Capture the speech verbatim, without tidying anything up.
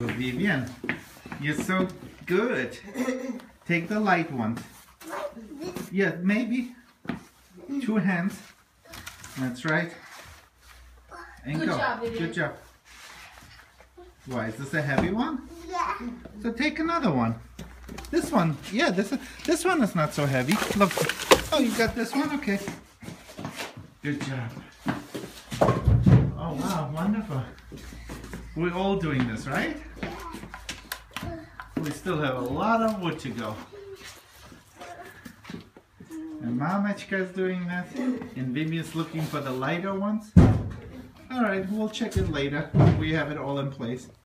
Vivian, you're so good. Take the light one. Yeah, maybe. Two hands. That's right. And Good go. job, Vivian. Good job. Why, is this a heavy one? Yeah. So take another one. This one, yeah, this is, this one is not so heavy. Look. Oh, you got this one? Okay. Good job. Oh, wow, wonderful. We're all doing this, right? We still have a lot of wood to go. And Mamachka's doing that. And Vivian's looking for the lighter ones. Alright, we'll check it later. We have it all in place.